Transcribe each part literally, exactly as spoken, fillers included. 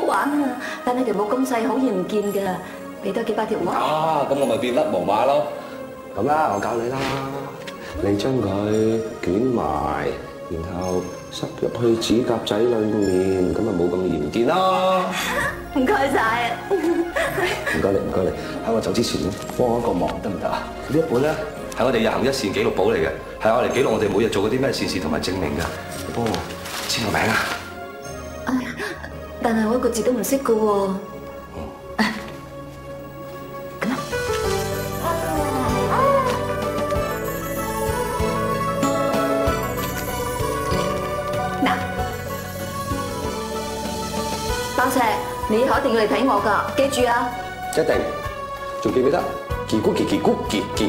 玩啊！但係條毛咁細，好易唔見㗎，俾多幾百條我。 啊，咁我咪變甩毛馬咯。咁啦，我教你啦，你將佢捲埋，然後塞入去指甲仔裏面，咁咪冇咁易唔見咯。 唔該晒。 唔該你，唔該你。喺我走之前幫我一個忙得唔得啊？呢一本咧係我哋日行一善記錄簿嚟嘅，係我哋記錄我哋每日做過啲咩善事同埋證明㗎。你幫我簽個名啊！ 但係我一個字都唔識㗎喎。咁啊！嗱，包石，你以後一定要嚟睇我㗎，記住啊！ 一定，仲記唔記得？傑咕傑傑咕傑傑。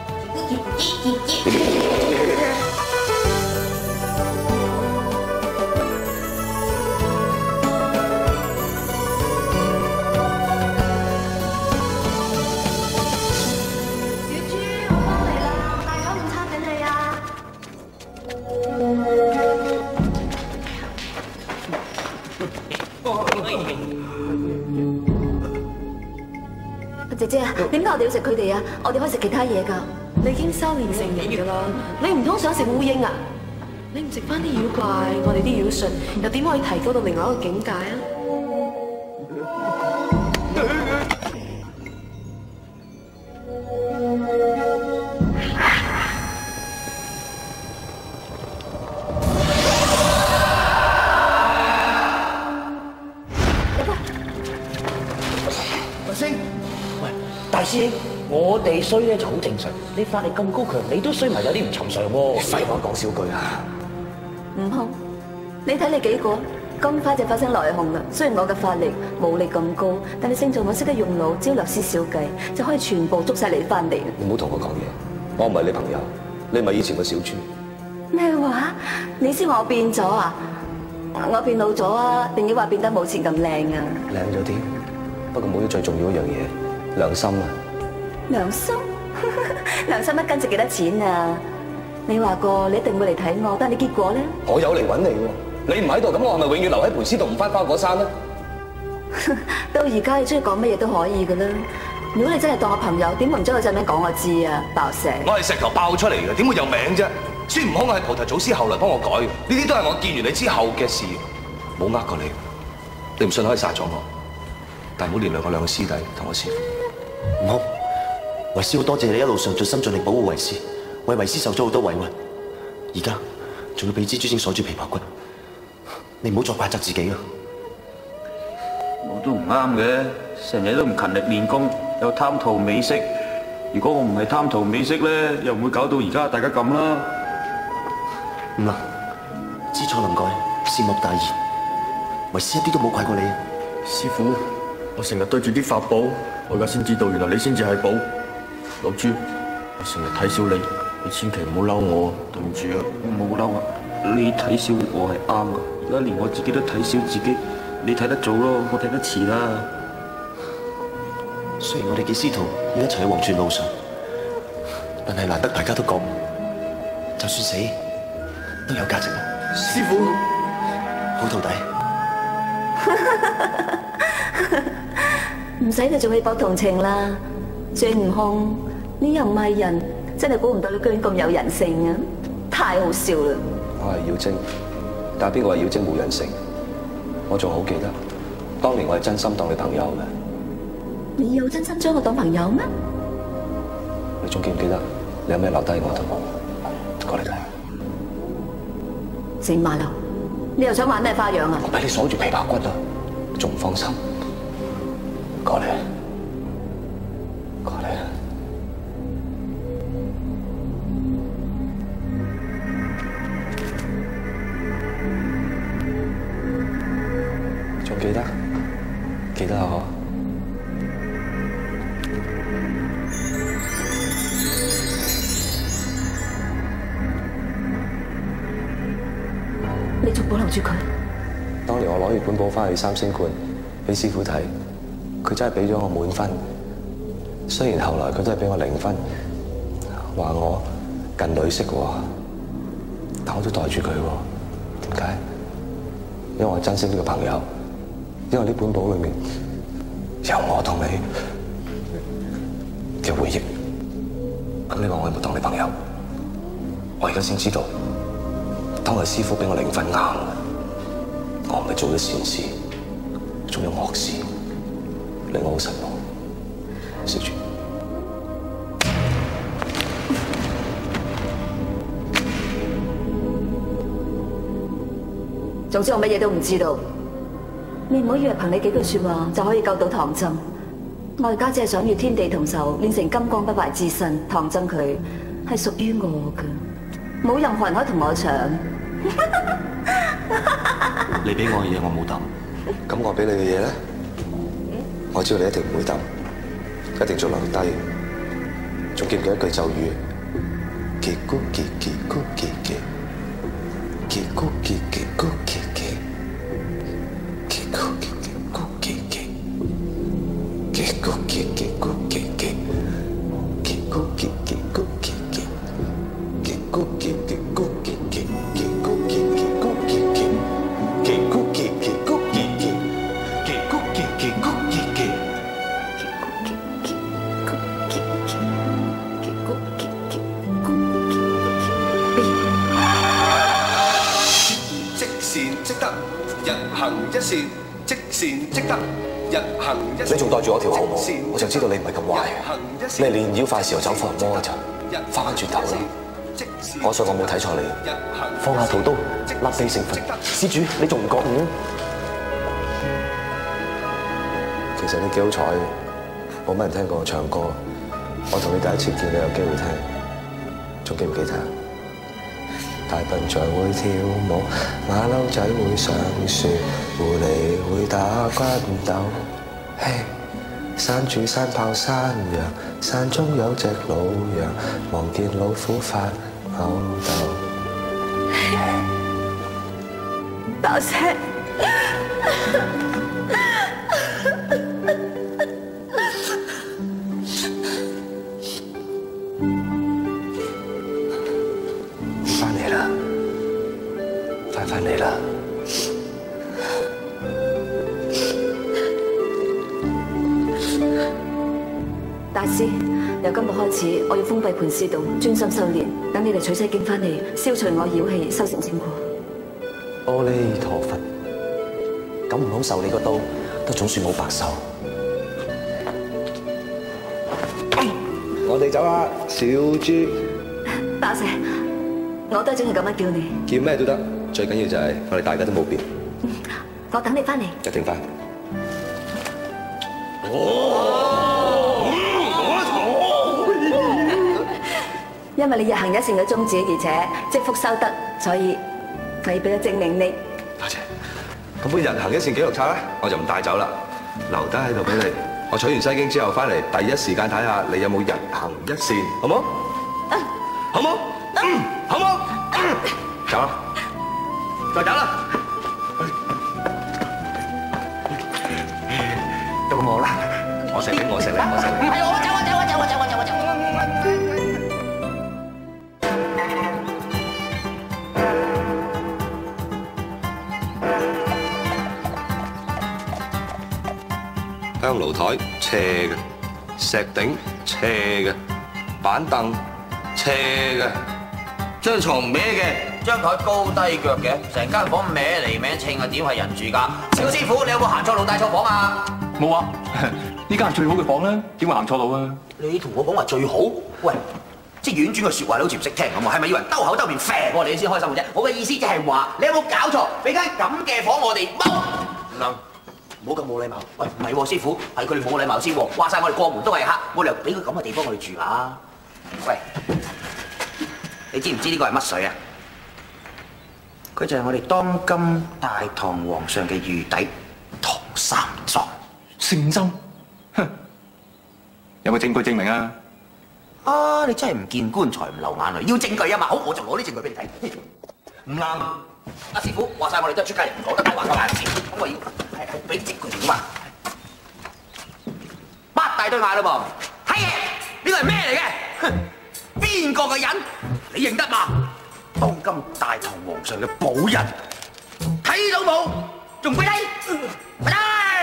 姐姐啊，點解我哋要食佢哋啊？我哋可以食其他嘢㗎。 你已經修煉成人㗎啦，你唔通想食烏蠅啊？你唔食翻啲妖怪，我哋啲妖術又點可以提高到另外一個境界啊？ 大師兄，我哋衰咧就好正常。你法力咁高強，你都衰埋有啲唔尋常喎。 廢話講少句啊！ 悟空，你睇你幾個咁快就發生內訌啦。雖然我嘅法力武力咁高，但係勝在我識得用腦，只要略施小計就可以全部捉晒你翻嚟。 你唔好同我講嘢，我唔係你朋友，你咪以前個小豬。 咩話？你知我變咗啊？我變老咗啊？定抑或變得冇前咁靚啊？ 靚咗啲，不過冇咗最重要一樣嘢，良心啊！ 良心？良心一斤值幾多錢啊？你話過你一定會嚟睇我，但係你結果咧？ 我有嚟揾你喎，你唔喺度，咁我係咪永遠留喺盤絲度唔翻花果山咧？ 到而家你中意講乜嘢都可以噶啦。如果你真係當我朋友，點會唔將佢隻名講我知啊？爆石！ 我係石頭爆出嚟嘅，點會有名啫？孫悟空係菩提祖師後來幫我改嘅，呢啲都係我見完你之後嘅事，冇呃過你。你唔信可以殺咗我，但係唔好連累我兩個師弟同我師父。 悟空，為師好多謝你一路上盡心盡力保護為師，為為師受咗好多委屈，而家仲要俾蜘蛛精鎖住琵琶骨，你唔好再怪責自己啊！ 我都唔啱嘅，成日都唔勤力練功，又貪圖美色。如果我唔係貪圖美色咧，又唔會搞到而家大家咁啦。 唔啦，知錯能改，善莫大焉。為師一啲都冇怪過你啊！ 師父，我成日對住啲法寶，我而家先知道原來你先至係寶。老朱，我成日睇小你，你千祈唔好嬲我，對唔住啊！我冇嬲啊，你睇小我係啱噶，而家連我自己都睇小自己，你睇得早咯，我睇得遲啦。 雖然我哋幾師徒要一齊喺黃泉路上，但係難得大家都覺，就算死都有價值啊！ 師父， 好徒弟。 唔使你仲去博同情啦，孫悟空，你又唔係人，真係估唔到你居然咁有人性啊！太好笑啦！ 我係妖精，但係邊個話妖精冇人性？我仲好記得，當年我係真心當你朋友嘅。 你有真心將我當朋友咩？ 你仲記唔記得你有咩留低我同我？過嚟睇。 四馬騮，你又想玩咩花樣啊？ 我俾你鎖住琵琶骨啊，仲唔放心？過嚟，過嚟。仲記得？記得啊！ 你仲保留住佢？ 當年我攞完本簿翻去三星觀俾師傅睇，佢真係俾咗我滿分。雖然後來佢都係俾我零分，話我近女色喎，但我都袋住佢喎。點解？因為我珍惜呢個朋友， 因為呢本簿裏面有我同你嘅回憶。咁你話我有冇當你朋友？我而家先知道，當日師傅俾我零分硬，我唔係做咗善事，仲有惡事，令我好失望。小主， 總之我乜嘢都唔知道。你唔好以為憑你幾句說話就可以救到唐僧。我而家只係想要天地同壽，練成金剛不壞之身。唐僧佢係屬於我嘅，冇任何人可以同我搶。 你俾我嘅嘢我冇抌， 咁我俾你嘅嘢咧，我知道你一定唔會抌，一定仲留低。仲記唔記得一句咒語？結咕結結咕結結，結咕結結咕結結，結咕結結咕結結，結咕結結咕結結，結咕結結咕結結，結咕結結咕結結，結咕結結咕結結，結咕結結咕結結，結咕結結咕結結。日行一善，積善積德。日行一善，你仲袋住我條後母，我就知道你唔係咁壞。你係練妖快時候走火入魔嗰陣，翻返轉頭啦。我信我冇睇錯你，放下屠刀，立地成佛。施主，你仲唔覺悟？其實你幾好彩，冇乜人聽過我唱歌。我同你第一次見，你有機會聽，仲記唔記得？大笨象會跳舞，馬騮仔會上樹，狐狸會打筋斗。嘿，山住山炮山羊，山中有隻老羊，望見老虎發吽豆。 多謝。 翻嚟啦！ 大師，由今日開始，我要封閉盤絲洞，專心修煉。等你哋取西經翻嚟，消除我妖氣，修成正果。 阿彌陀佛，咁唔好受你個刀，都總算冇白受。 我哋走啦，小豬。 多謝，我都係淨係咁樣叫你。 叫咩都得。最緊要就係我哋大家都冇變。 我等你翻嚟。 一定翻。 因為你日行一善嘅宗旨，而且積福修德，所以我要俾個證明你。 多謝。咁本日行一善記錄冊咧，我就唔帶走啦，留低喺度俾你。我取完西經之後翻嚟，第一時間睇下你有冇日行一善，好冇？好冇？嗯，好冇？走啦！再走啦！到我啦！我食你，我食你，我食你。係我走，我走，我走，我走，我走，我走。香爐台斜嘅，石頂斜嘅，板凳斜嘅，張床歪嘅。 張台高低腳嘅，成間房歪嚟歪稱啊，點係人住㗎？小師傅，你有冇行錯路帶錯房啊？ 冇啊！呢間係最好嘅房啦，點會行錯路啊？ 你同我講話最好，喂，即係婉轉嘅説話，你好似唔識聽咁啊？係咪以為兜口兜面啡我哋先開心嘅啫？我嘅意思即係話，你有冇搞錯？俾間咁嘅房我哋踎唔能，唔好咁冇禮貌。喂，唔係喎，師傅，係佢哋冇禮貌先喎。話晒我哋過門都係客，冇理由俾佢咁嘅地方我哋住啊！喂，你知唔知呢個係乜水啊？佢就係我哋當今大唐皇上嘅御底唐三藏。 聖僧，哼，有冇證據證明啊？ 啊，你真係唔見棺材唔流眼淚，要證據啊嘛！好，我就攞啲證據俾你睇。唔啱，阿師傅話晒我哋都係出家人，唔講得大話嘅話事。咁我要係係俾啲證據你噶嘛？擘大對眼咯噃，係嘅，呢個係咩嚟嘅？哼，邊個嘅人？你認得嘛？當今大唐皇上嘅寶人，睇到冇？仲俾你？咪得！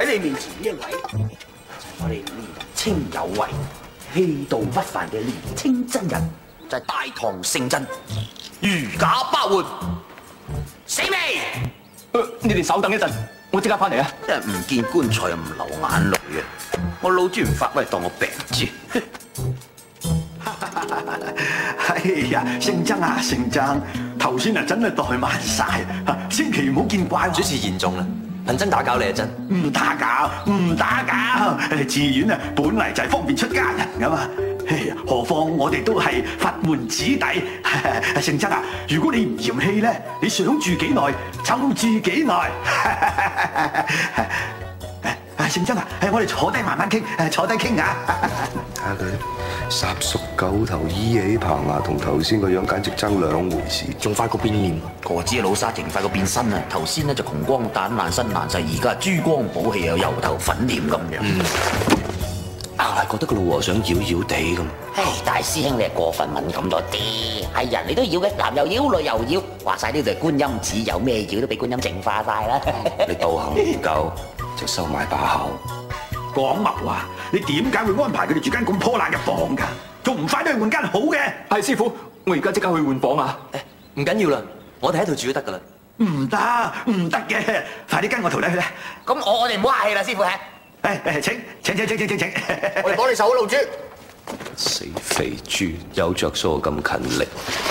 喺你面前呢一位，就係我哋年青有為、氣度不凡嘅年青真人，就係大唐聖真，如假包換，死未？ 你哋稍等一陣，我即刻翻嚟啊！ 真係唔見棺材又唔流眼淚嘅，我老朱唔發威當我病豬。 哎呀，聖僧啊，聖僧，頭先啊真係怠慢晒，千祈唔好見怪。 主持嚴重啦，貧僧打攪你啊真。 唔打攪，唔打攪。寺院啊，本嚟就係方便出家人噶嘛。哎呀，何況我哋都係佛門子弟。聖僧啊，如果你唔嫌棄咧，你想住幾耐就住幾耐。聖僧啊，我哋坐低慢慢傾，坐低傾啊。 睇下佢霎熟狗頭依起棚牙，同頭先個樣簡直爭兩回事。 仲快過變臉，何止老沙，勁快過變身啊！頭先咧就窮光蛋爛身爛世，而家珠光寶氣又油頭粉臉咁樣。 嗯，硬係覺得個老和尚妖妖地咁。 唉，大師兄你係過分敏感咗啲，係人你都妖嘅，男又妖，女又妖，話晒呢度係觀音寺，有咩妖都俾觀音淨化晒啦。 你道行唔夠，就收埋把口。 講乜話？你點解會安排佢哋住間咁破爛嘅房㗎？仲唔快啲去換間好嘅？ 係師傅，我而家即刻去換房啊！ 誒，唔緊要啦，我哋喺度住都得噶啦。 唔得，唔得嘅，快啲跟我徒弟去啦！ 咁我我哋唔好客氣啦，師傅係。 誒誒，請請請請請請請， 我哋幫你手老朱。 死肥豬，有着數咁勤力。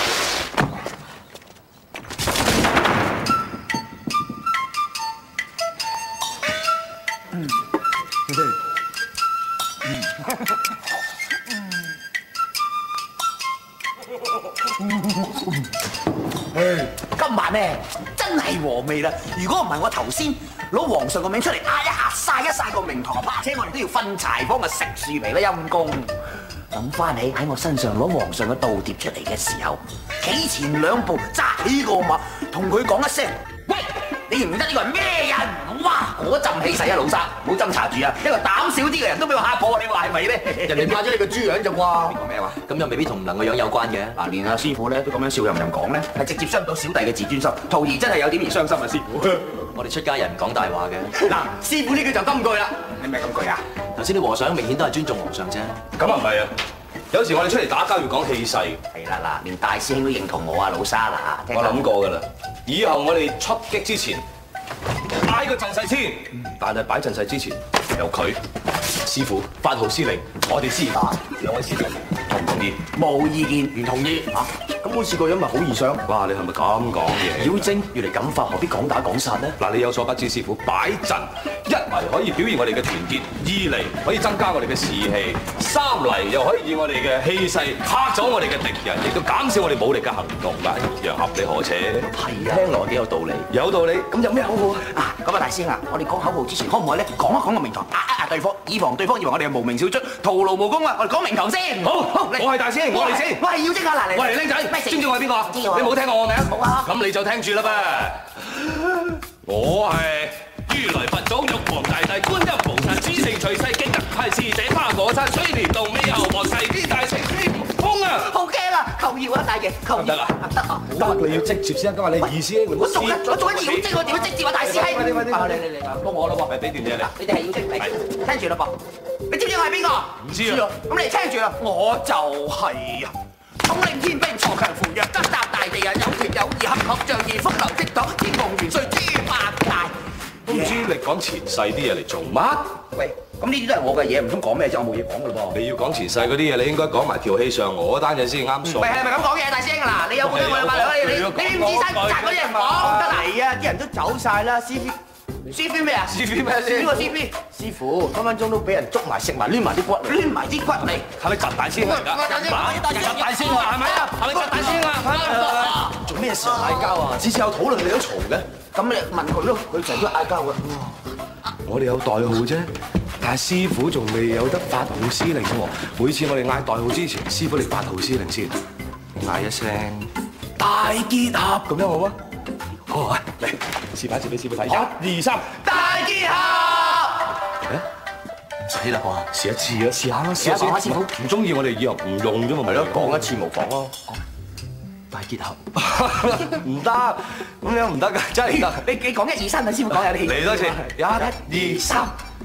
今晚咧真係和味啦！如果唔係我頭先攞皇上個名出嚟嗌一下晒一晒個名堂，怕且我哋都要分柴幫佢食樹皮啦陰公。諗翻起喺我身上攞皇上嘅倒碟出嚟嘅時候，企前兩步揸起個馬，同佢講一聲：喂，你唔得呢個係咩人？哇！嗰陣氣勢啊，老生，唔好斟茶住啊！一個膽小啲嘅人都俾我嚇破啊！你話係咪咧？ 人哋怕咗你個豬樣咋啩？ 你講咩話？ 咁又未必同唔能個樣有關嘅。 嗱，連阿師傅咧都咁樣笑吟吟講咧，係直接傷到小弟嘅自尊心。徒兒真係有點而傷心啊，師傅。 我哋出家人唔講大話嘅。 嗱，師傅呢句就金句啦。你咩金句啊？ 頭先啲和尚明顯都係尊重皇上啫。 咁啊唔係啊，有時我哋出嚟打交要講氣勢。 係啦，嗱，連大師兄都認同我啊，老沙啦。 我諗過㗎啦，以後我哋出擊之前擺個陣勢先，但係擺陣勢之前由佢師傅八號司令，我哋先打。兩位師弟同唔同意？ 冇意見，唔同意嚇。咁好似個樣咪好易傷。 哇！你係咪咁講嘢？ 妖精越嚟咁快，何必講打講殺呢？ 嗱，你有所不知，師傅擺陣一嚟可以表現我哋嘅團結，二嚟可以增加我哋嘅士氣，三嚟又可以以我哋嘅氣勢嚇走我哋嘅敵人，亦都減少我哋武力嘅行動，一樣合理可扯。 係啊，聽落幾有道理。 有道理，咁有咩口號啊？ 啊，咁啊，大師兄啊，我哋講口號之前，可唔可以咧講一講個名堂，壓一壓對方，以防對方以為我哋係無名小卒，徒勞無功啊！我哋講名堂先。好，好， 我係大師兄，我嚟先。 我係妖精啊！嗱，嚟。 喂，僆仔，知唔知我係邊個啊？ 知我。 你冇聽過我名？ 冇啊。 咁你就聽住啦噃。我係如來佛祖、玉皇大帝、觀音菩薩、諸聖隨世、極特派使者、花果山、水簾洞、美猴王、齊天大聖孫悟空啊！ 好驚啊！求饒啊，大爺，求饒。 得啊， 得啊。 得，你要直接先，今日你意思咧？ 我做緊，我做緊妖精，我點樣直接啊，大師兄？ 快啲快啲！ 嚟嚟嚟，幫我咯喎。 係俾段嘢你。 你哋係妖精嚟，聽住啦噃。你知唔知我係邊個？ 唔知啊。 咁你聽住啦，我就係啊。統領天兵，鋤強扶弱，執搭大地啊！有權有義，合合仗義，風流倜儻，天蓬元帥豬八戒。 都唔知你講前世啲嘢嚟做乜？ 喂，咁呢啲都係我嘅嘢，唔通講咩啫？我冇嘢講噶咯噃。 你要講前世嗰啲嘢，你應該講埋條氣上我嗰單嘢先啱數。 喂，係咪咁講嘢，大師兄？嗱，你有冇聽我兩百兩？你你你唔知山摘嗰啲人講得嚟啊！啲人都走晒啦，師傅。師傅咩啊？師傅咩先？邊個師傅？師傅分分鐘都俾人捉埋食埋，攣埋啲骨，攣埋啲骨嚟。 係咪習大師兄嚟㗎？ 習大師兄啊，係咪啊？係咪習大師兄啊？ 做咩時候嗌交啊？次次有討論你都嘈嘅。 咁你問佢咯，佢成日都嗌交嘅。 我哋有代號啫，但係師傅仲未有得八號司令喎。每次我哋嗌代號之前，師傅你八號司令先，嗌一聲大結合咁樣好啊？好啊，嚟示範一次俾師傅睇，一二三，大結合。誒，死啦！哇，試一次啊，試下啦，試下先。師傅唔中意我哋以後唔用啫嘛，咪咯，講一次模仿咯。大結合唔得，咁樣唔得㗎，真係唔得。 你你講一二三，等師傅講下你。 嚟多次，一二三。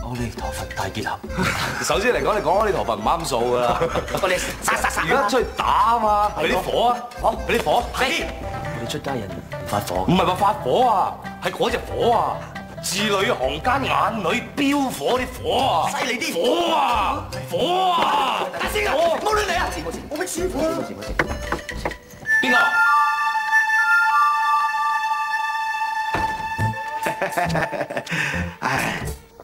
阿彌陀佛大結合。 首先嚟講，你講阿彌陀佛唔啱數㗎啦。 我哋殺殺殺！ 而家出去打啊嘛，俾啲火啊！好，俾啲火，快啲！ 我哋出家人發火， 唔係話發火啊，係嗰隻火啊！字裏行間，眼裏飆火啲火啊！ 犀利啲火啊！火啊！ 大師啊，唔好亂嚟啊！我俾師傅啊！ 邊個？ 唉，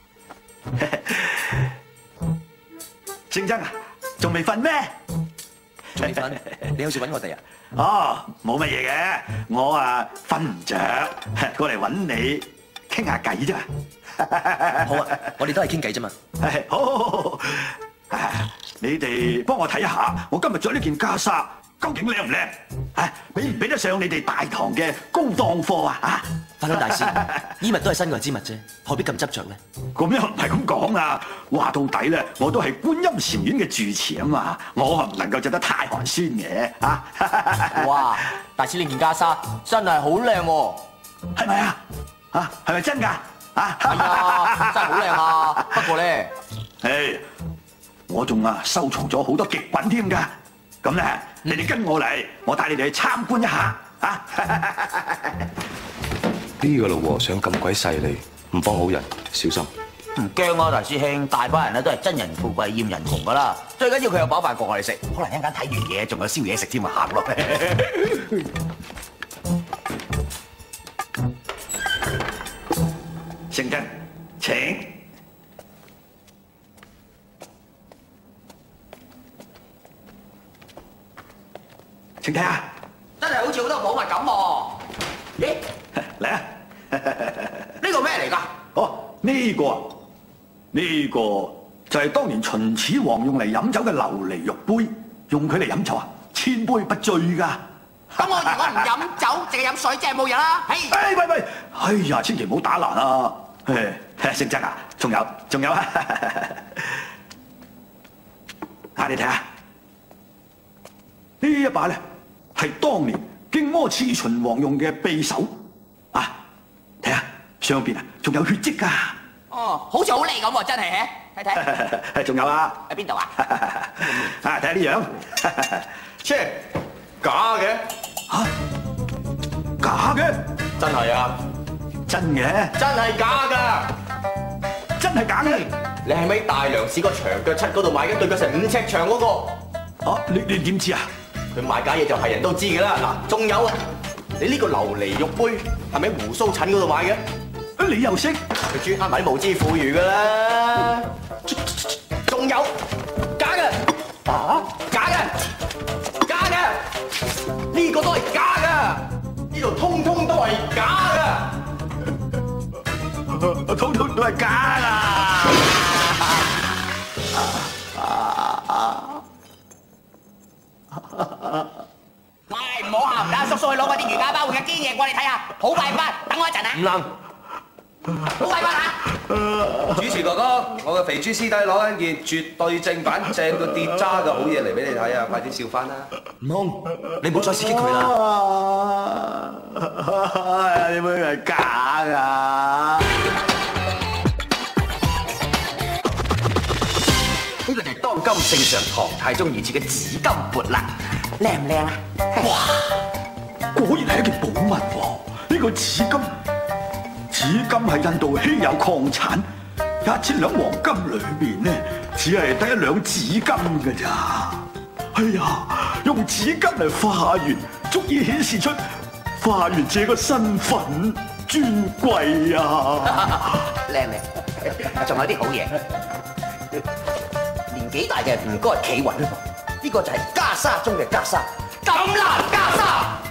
聖僧啊，仲未瞓咩？ 仲未瞓？你有事揾我哋啊？ 哦，冇乜嘢嘅，我啊瞓唔着，過嚟揾你傾下偈啫嘛。 好啊，我哋都係傾偈啫嘛。 係，好好好好。啊，你哋幫我睇下，我今日着呢件袈裟究竟靚唔靚？啊，比唔比得上你哋大堂嘅高檔貨啊？啊！ 法輪大師，衣物都係身外之物啫，何必咁執着咧？ 咁樣唔係咁講啊！話到底咧，我都係觀音禪院嘅住持啊嘛，我唔能夠着得太寒酸嘅啊！ 哇！大師呢件袈裟真係好靚喎， 係咪啊？啊，係咪真㗎？啊， 係啊，真係好靚啊！不過咧， 誒，我仲啊收藏咗好多極品添㗎。咁咧，你哋跟我嚟，我帶你哋去參觀一下啊！ 呢個老和尚咁鬼勢利，唔幫好人，小心。 唔驚啊，大師兄，大班人咧都係真人富貴厭人窮噶啦。最緊要佢有飽飯過我哋食，可能一陣間睇完嘢仲有宵夜食添啊，行落去。 聖僧，請。請睇下， 真係好似好多寶物咁喎。咦？ 嚟啊！ 呢個咩嚟㗎？ 哦，呢個啊，呢個就係當年秦始皇用嚟飲酒嘅琉璃玉杯，用佢嚟飲酒啊，千杯不醉㗎。 咁我如果唔飲酒，淨係飲水，即係冇嘢啦。 哎喂喂，哎呀，千祈唔好打爛啊！誒，聖僧啊，仲有仲有啊！啊，你睇下呢一把咧，係當年荊軻刺秦王用嘅匕首啊！睇下上邊啊，仲有血跡㗎。 哦，好似好利咁喎，真係睇睇。 仲有啊？ 喺邊度啊？ 啊，睇下呢樣， 切，假嘅。 嚇？假嘅？ 真係啊！ 真嘅？ 真係假㗎！ 真係假嘅？ 你係咪喺大良市個長腳七嗰度買嘅對腳成五尺長嗰個？ 啊！你你點知啊？ 佢賣假嘢就係人都知㗎啦。嗱，仲有啊，你呢個琉璃玉杯係咪喺胡鬚診嗰度買嘅？ 你又識？ 佢專啱買啲無知婦孺㗎啦。仲有假嘅，啊假嘅，假嘅，呢個都係假嘅，呢度通通都係假嘅， 通通都係假㗎。 喂，唔好喊，等阿叔叔去攞嗰啲瑜伽包換嘅堅嘢過嚟睇下，好快翻，等我一陣啊！ 唔能。 好快翻啊！ 主持哥哥，我嘅肥豬師弟攞緊件絕對正版、正到跌渣嘅好嘢嚟俾你睇啊！快啲笑翻啦！ 悟空，你唔好再刺激佢啦！ 哎呀，你會係假㗎？ 呢個就係當今聖上唐太宗御賜嘅紫金缽啦，靚唔靚啊？ 哇！果然係一件寶物喎！呢個紫金。紫金係印度稀有礦產，一千兩黃金裏面呢，只係得一兩紫金㗎咋。哎呀，用紫金嚟化緣，足以顯示出化緣者個身份尊貴啊！ 靚靚，仲有啲好嘢。年紀大嘅唔該企穩，呢個就係袈裟中嘅袈裟，錦蘭袈裟。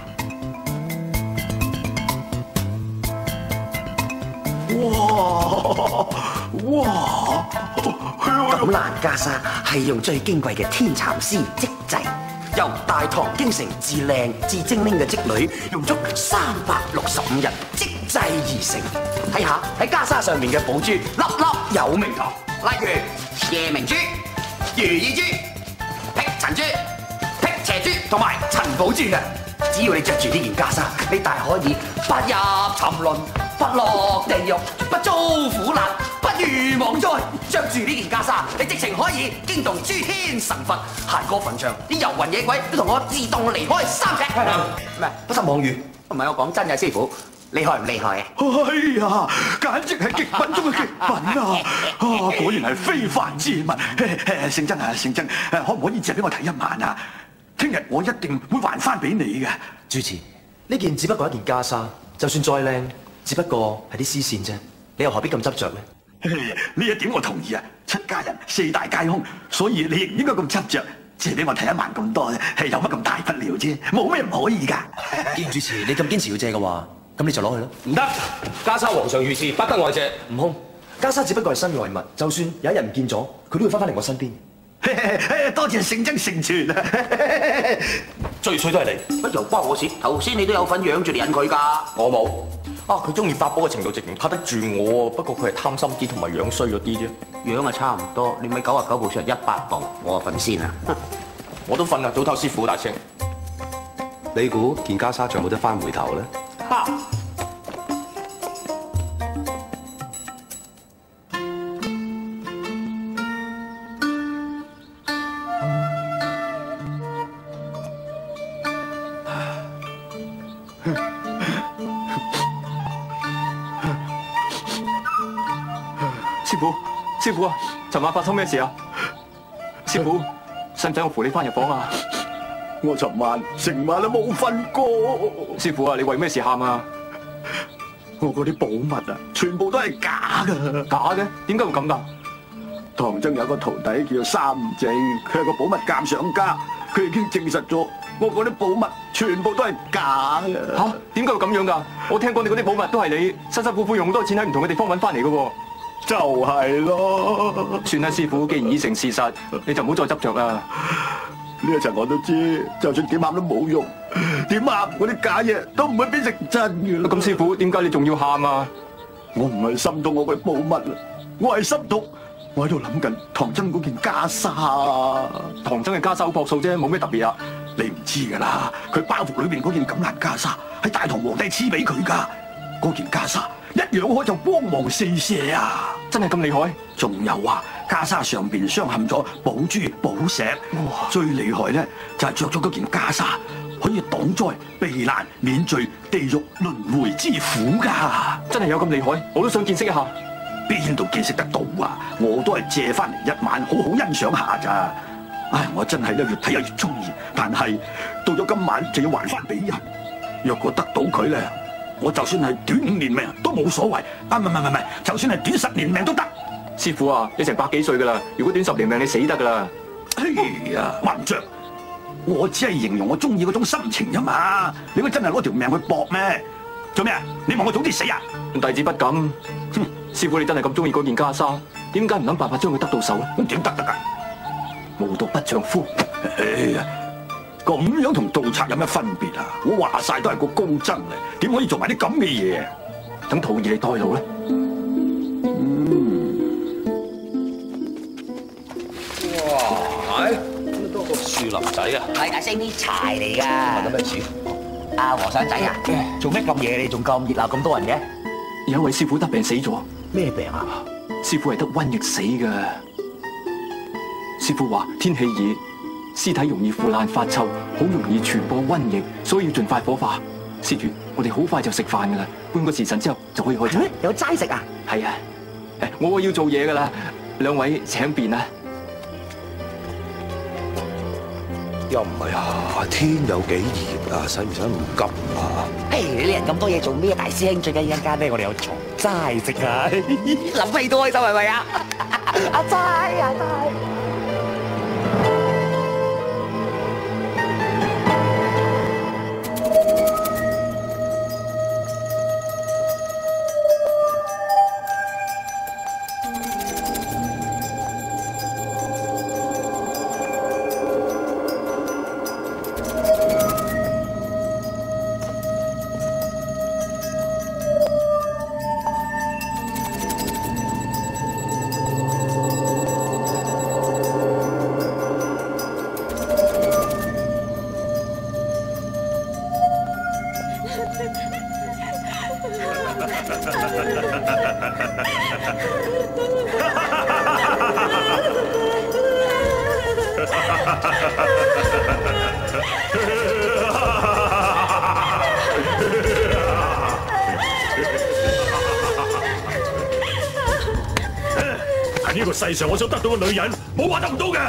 哇哇！ 錦蘭袈裟係用最矜貴嘅天蠶絲織製，由大唐京城至靚至精靈嘅織女用足三百六十五日織製而成。睇下喺袈裟上面嘅寶珠，粒粒有味道，例如夜明珠、如意珠、辟塵珠、辟邪珠同埋陳寶珠嘅。只要你着住呢件袈裟，你大可以不入沉淪，不落地獄，不遭苦難，不如妄哉！着住呢件袈裟，你直情可以驚動諸天神佛，行過墳場，啲遊魂野鬼都同我自動離開三尺。咩？不得妄語，唔係我講真嘅，師傅。厲害唔厲害啊？ 哎呀，簡直係極品中嘅極品啊！啊，果然係非凡之物。聖僧啊，聖僧，可唔可以借俾我睇一晚啊？聽日我一定會還翻俾你嘅。 主持，呢件只不過一件袈裟，就算再靚，只不過係啲絲線啫。你又何必咁執着呢？ 呢一點我同意啊！出家人四大皆空，所以你亦唔應該咁執着。借俾我睇一晚咁多，係有乜咁大不了啫？冇咩唔可以㗎。 既然主持你咁堅持要借嘅話，咁你就攞去咯。唔得， 袈裟皇上御賜，不得外借。 悟空，袈紗只不過係身外物，就算有一日唔見咗，佢都會翻返嚟我身邊。 多謝聖僧成全啊！ 最衰都係你， 乜又關我事？頭先你都有份養住嚟引佢㗎。 我冇。啊，佢中意法寶嘅程度直情拍得住我，不過佢係貪心啲同埋樣衰咗啲啫。 樣啊差唔多，你咪九啊九步出一百步，我瞓先啊！ 我都瞓啦，早唞師傅大聲。 你估件袈裟仲有冇得翻回頭咧？ 哈！ 師傅，師傅啊，尋晚發生咩事啊？師傅，使唔使我扶你翻入房啊？ 我尋晚成晚都冇瞓過。 師傅啊，你為咩事喊啊？ 我嗰啲寶物啊，全部都係假㗎。 假嘅？點解會咁㗎？ 唐僧有個徒弟叫做三正，佢係個寶物鑑賞家，佢已經證實咗我嗰啲寶物全部都係假嘅。 嚇？點解會咁樣㗎？我聽講你嗰啲寶物都係你辛辛苦苦用好多錢喺唔同嘅地方揾翻嚟嘅喎。 就係咯。 算啦，師傅，既然已成事實，你就唔好再執着啦。 呢一層我都知，就算點喊都冇用，點喊嗰啲假嘢都唔會變成真嘅。 咁師傅，點解你仲要喊啊？ 我唔係心痛我嘅寶物啊，我係心痛我喺度諗緊唐僧嗰件袈裟。 唐僧嘅袈裟好樸素啫，冇咩特別啊。 你唔知㗎啦，佢包袱裏邊嗰件錦蘭袈裟係大唐皇帝賜俾佢㗎，嗰件袈裟一揚開就光芒四射啊！ 真係咁厲害？ 仲有啊，袈裟上邊鑲嵌咗寶珠寶石，哇！最厲害咧就係着咗嗰件袈裟可以擋災避難免罪地獄輪迴之苦噶。 真係有咁厲害？我都想見識一下。 邊度見識得到啊？我都係借翻嚟一晚，好好欣賞下咋。唉，我真係咧越睇越中意，但係到咗今晚就要還翻俾人。若果得到佢咧，我就算係短五年命都冇所謂。啊，唔係唔係唔係，就算係短十年命都得。 師傅啊，你成百幾歲噶啦，如果短十年命你死得噶啦。 哎呀，混帳！我只係形容我中意嗰種心情啫嘛。你會真係攞條命去搏咩？做咩啊？你望我早啲死啊？ 弟子不敢。哼，師傅你真係咁中意嗰件袈裟，點解唔諗辦法將佢得到手咧？ 咁點得得㗎？ 無毒不丈夫。 哎呀，咁樣同盜賊有咩分別啊？我話晒都係個高僧嚟，點可以做埋啲咁嘅嘢？ 等徒兒嚟代勞咧。 多個樹林仔啊！ 係大聲啲柴嚟㗎。 問緊咩事？ 阿和尚仔啊，做咩咁夜你仲咁熱鬧咁多人嘅？ 有一位師傅得病死咗。 咩病啊？ 師傅係得瘟疫死㗎。師傅話天氣熱，屍體容易腐爛發臭，好容易傳播瘟疫，所以要盡快火化。師徒，我哋好快就食飯㗎啦，半個時辰之後就可以開齋。 有齋食啊？ 係啊，誒，我要做嘢㗎啦，兩位請便啦。 又唔係啊！天有幾熱啊，使唔使唔急啊？ 嘿，你啲人咁多嘢做咩？大師兄最緊要一間咧，我哋有床齋食啊！諗起都開心係咪啊？阿齋阿齋。 喺呢個世上，我想得到嘅女人，冇話得唔到嘅。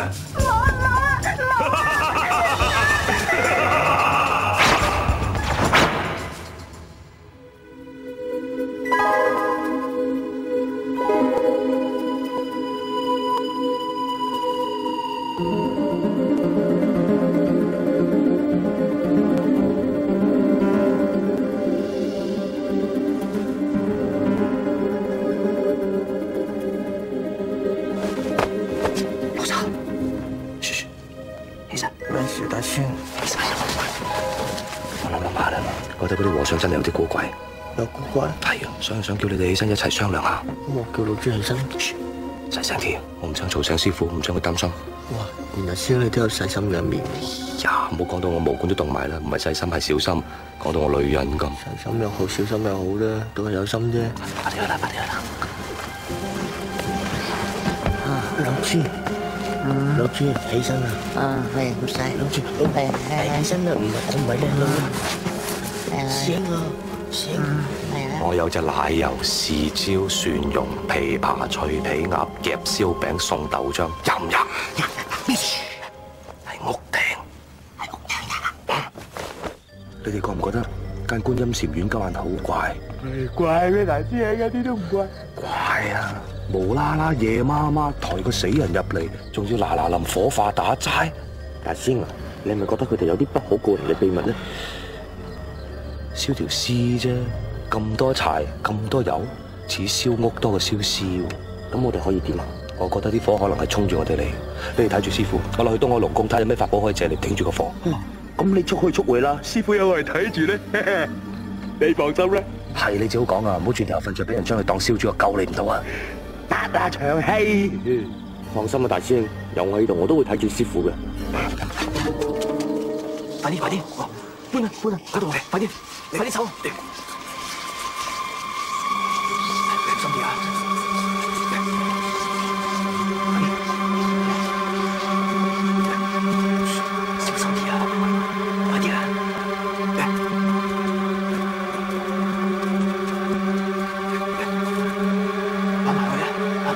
想真係有啲古怪， 有古怪？ 係啊，所以想叫你哋起身一齊商量下。 我叫老朱起身， 細聲啲，我唔想嘈醒師傅，唔想佢擔心。 哇，原來師兄你都有細心嘅一面。 呀，唔好講到我毛管都凍埋啦，唔係細心係小心，講到我女人咁。 細心又好，小心又好啦，都係有心啫。 快啲去啦，快啲去啦！ 啊，老朱，嗯、老朱起身啦！ 啊，係唔使， 老朱，係係起身啦，唔係我唔係靚女。醒啊！醒！ 我有隻奶油、豉椒、蒜蓉、琵琶、脆皮鴨、夾燒餅、送豆漿，飲唔飲？係屋頂，係屋頂啊！你哋覺唔覺得間觀音禪院今晚好怪？ 怪咩大師兄？一啲都唔怪。 怪啊！無啦啦夜媽媽抬個死人入嚟，仲要嗱嗱臨火化打齋。 大師兄啊，你係咪覺得佢哋有啲不可告人嘅秘密咧？ 燒條屍啫，咁多柴咁多油，似燒屋多過燒屍。 咁我哋可以點啊？ 我覺得啲火可能係衝住我哋嚟。你哋睇住師傅，我落去東海龍宮睇有咩法寶可以借嚟頂住個火。 咁、嗯、你速去速回啦，師傅有我嚟睇住咧。你放心啦。 係你最好講啊，唔好轉頭瞓着俾人將佢當燒豬，我救你唔到啊！ 得啦，長氣。嗯，放心啊，大師兄，有我喺度，我都會睇住師傅嘅。 快啲，快啲！搬啊搬啊，嗰度嚟，快啲，快啲走！小心啲啊！小心啲啊！快啲啊！放埋佢啊！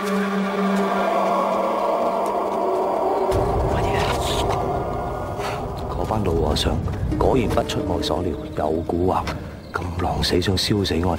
快啲啊！嗰班老和尚。果然不出我所料，有蠱惑，咁狼死想燒死我哋。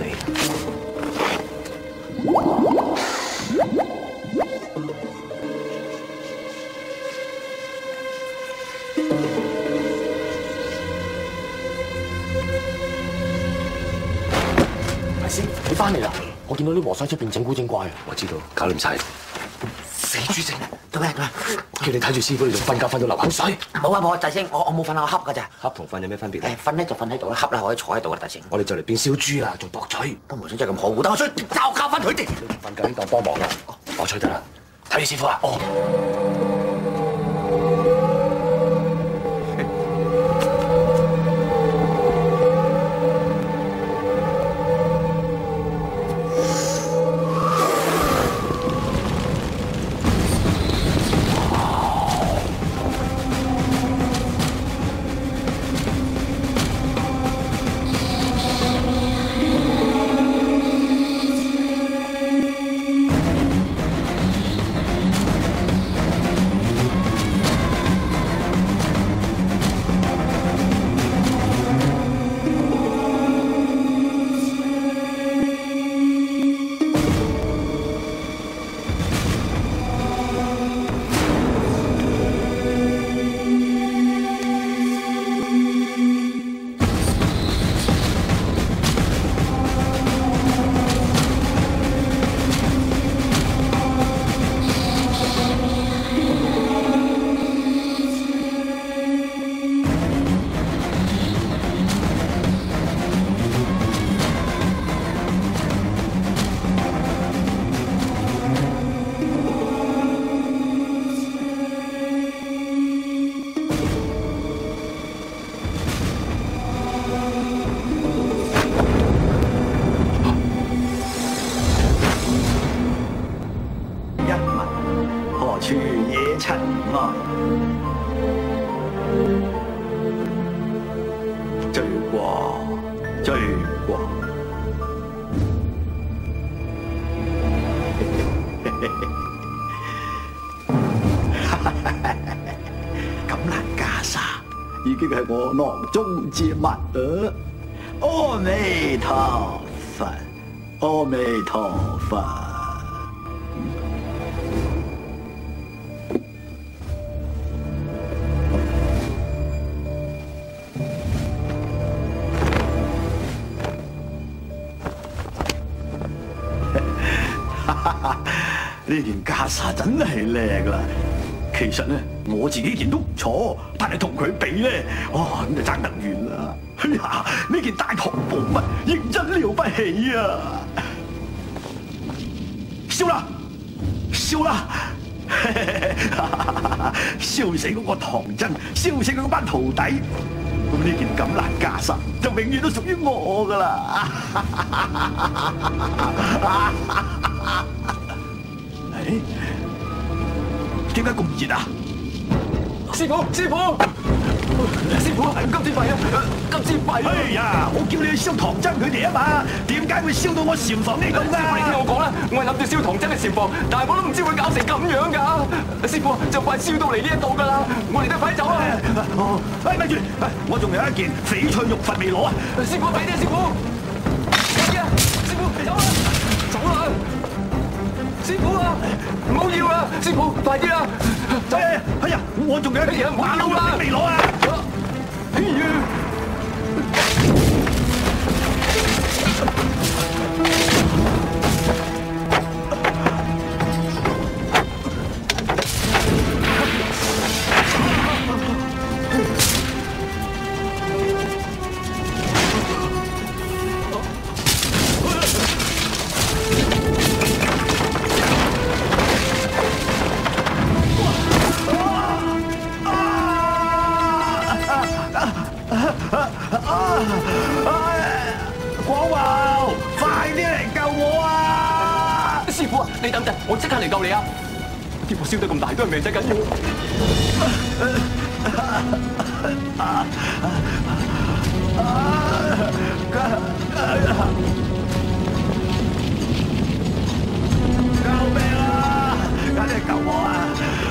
大師，你翻嚟啦！我見到啲和尚出邊整蠱整怪啊！ 我知道，搞掂晒。死豬精！ 做咩？做咩？ 我叫你睇住師傅，你仲瞓覺瞓到流口水。 冇啊冇啊，大師兄，我我冇瞓啊，我瞌㗎咋。 瞌同瞓有咩分別？ 誒，瞓咧就瞓喺度啦，瞌咧可以坐喺度啊，大師兄。 我哋就嚟變燒豬啦，仲駁嘴。 都無想真係咁可惡，但我想教教翻佢哋。 你唔瞓覺呢當幫忙啦，我吹得啦。睇住師傅啊！哦。 啩？錦蘭袈裟已經係我囊中之物啦！阿彌陀佛，阿彌陀佛。呢件袈裟真係靚啦！其實咧，我自己件都唔錯，但係同佢比咧，哇咁就爭得遠啦！哎呀，呢件大唐寶物認真了不起啊！燒啦，燒啦！燒死嗰個唐僧，燒死佢嗰班徒弟，咁呢件錦蘭袈裟就永遠都屬於我噶啦！誒，點解咁熱啊？師傅，師傅，師傅，金枝幣啊，金枝幣！哎呀，我叫你去燒唐僧佢哋啊嘛，點解會燒到我禪房呢度㗎？師傅，你聽我講啦，我係諗住燒唐僧嘅禪房，但係我都唔知會搞成咁樣㗎。師傅，就快燒到嚟呢一度㗎啦，我哋都快走啊！哦，哎，咪住，我仲有一件翡翠玉佛未攞啊！師傅，快啲啊，師傅！快啲啊，師傅，走啦，走啦！師傅啊，唔好要啊！師傅，快啲啊！哎哎呀，我仲有一件馬騮玉未攞啊！哎呀！廣華，快啲嚟救我啊！師傅啊，你等陣，我即刻嚟救你啊！啲火燒得咁大，都係命仔緊要。救命啊！快啲嚟救我啊！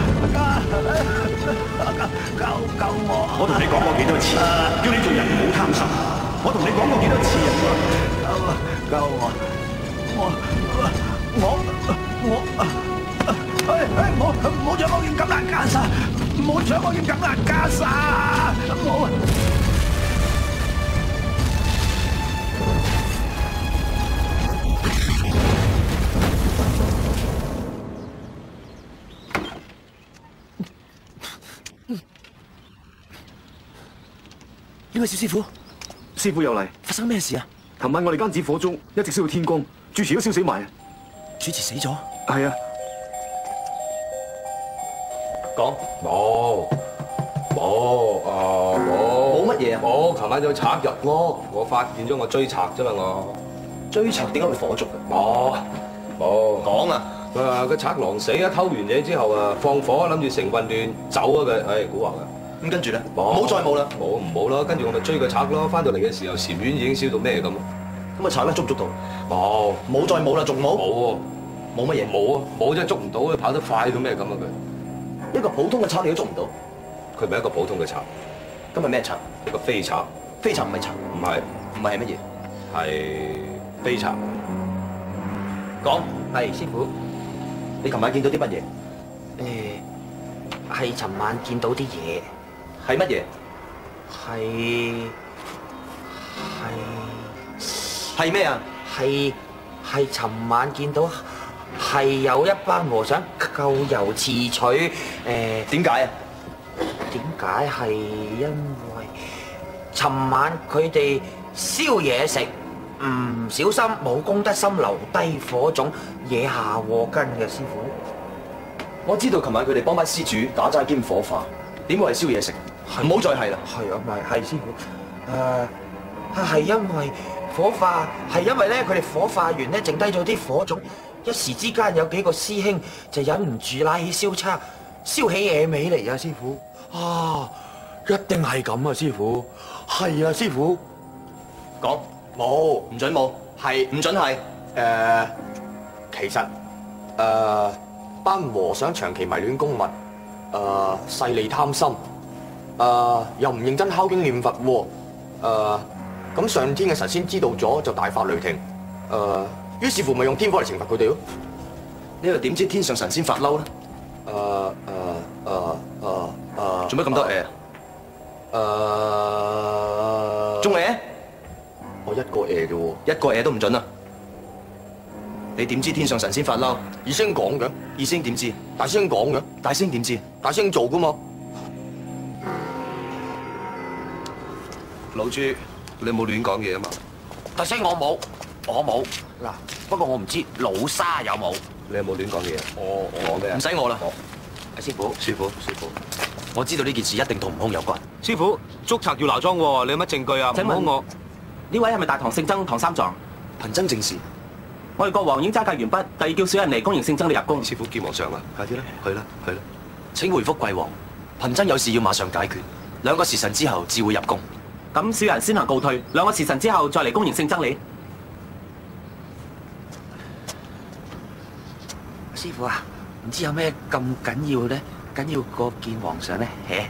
救救我！我同你講過幾多次，叫你做人唔好貪心。我同你講過幾多次啊！救我！我我我，哎哎，唔好唔好搶我件錦蘭袈裟！唔好搶我件錦蘭袈裟！我呢位小師傅，師傅又嚟，發生咩事啊？琴晚我哋間紙火燭一直燒到天光，主持都燒死埋啊！主持死咗？係啊。 講冇冇啊冇冇乜嘢啊？冇，琴晚有賊入屋，我發現咗我追賊啫嘛我。追賊點解會火燭嘅？冇冇講啊！佢話個賊狼死啊，偷完嘢之後啊，放火諗住成混亂走啊佢，唉蠱惑啊！咁跟住咧，冇再冇啦，冇唔好啦。跟住我咪追個賊咯。翻到嚟嘅時候，禪院已經燒到咩咁。咁啊賊咧捉唔捉到？冇，冇再冇啦，仲冇？冇喎，冇乜嘢？冇啊，冇真係捉唔到啊！跑得快到咩咁啊佢？一個普通嘅賊你都捉唔到，佢唔係一個普通嘅賊。咁係咩賊？一個飛賊。飛賊唔係賊？唔係，唔係係乜嘢？係飛賊。講係師傅，你琴晚見到啲乜嘢？ 誒，係尋晚見到啲嘢。 係乜嘢？ 係係係咩啊？ 係係尋晚見到係有一班和尚咎由自取。誒點解啊？ 點解係因為尋晚佢哋燒嘢食，唔小心冇功德心留低火種，惹下禍根嘅師傅。 我知道琴晚佢哋幫班施主打齋兼火化，點會係燒嘢食？唔好再係啦。 係啊，咪係師傅。誒，係因為火化，係因為咧佢哋火化完咧，剩低咗啲火種，一時之間有幾個師兄就忍唔住拉起燒叉，燒起野味嚟啊！師傅，啊，一定係咁啊！師傅，係啊！師傅， 講冇，唔准冇，係唔准係。誒，其實誒班和尚長期迷戀公物，誒勢利貪心，誒又唔認真敲經念佛喎。誒咁上天嘅神仙知道咗就大發雷霆，誒於是乎咪用天火嚟懲罰佢哋咯。 你又點知天上神仙發嬲咧？ 誒誒誒誒誒， 做乜咁多誒？ 誒， 中誒？ 我一個誒啫喎， 一個誒都唔準啊！你點知天上神仙發嬲？ 二師兄講嘅， 二師兄點知？ 大師兄講嘅， 大師兄點知？ 大師兄做噶嘛。 老朱，你冇亂講嘢啊嘛？ 大師兄我冇，我冇。嗱，不過我唔知老沙有冇。 你有冇亂講嘢啊？ 我講咩啊？ 唔使我啦。 阿師傅，師傅，師傅， 我知道呢件事一定同悟空有關。 師傅，捉賊要鬧莊喎，你有乜證據啊？ 請問我呢位係咪大唐聖僧唐三藏？ 貧僧正是。 我哋國王已經揸戒完畢，第二叫小人嚟恭迎聖僧你入宮。 師傅見皇上啦，快啲啦，去啦，去啦。 請回覆貴王，貧僧有事要馬上解決，兩個時辰之後至會入宮。 咁小人先行告退，兩個時辰之後再嚟恭迎聖僧你。 師傅啊，唔知有咩咁緊要咧？緊要過見皇上咧？嘿。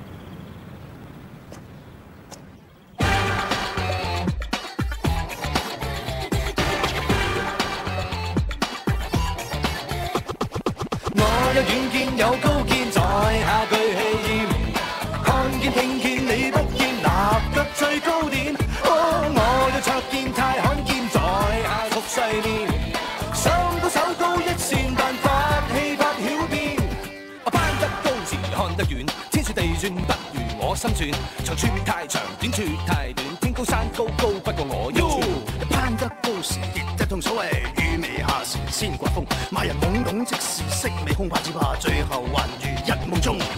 有遠見有高見，在下具氣焰，看見聽見你不厭，立得最高點。哦，我有卓見太罕見，在下屬世面，上到手高一線，但法氣不曉變。我攀得高時看得遠，天算地算不如我心算，長處太長，短處太短，天高山高高不過我一寸。攀得高時亦一同所謂雨微下時先刮風，罵人懵懂即是色味空怕，只怕最後還如一夢中。